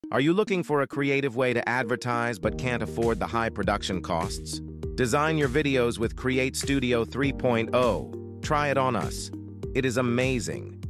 Are you looking for a creative way to advertise but can't afford the high production costs? Design your videos with CreateStudio 3.0. Try it on us. It is amazing.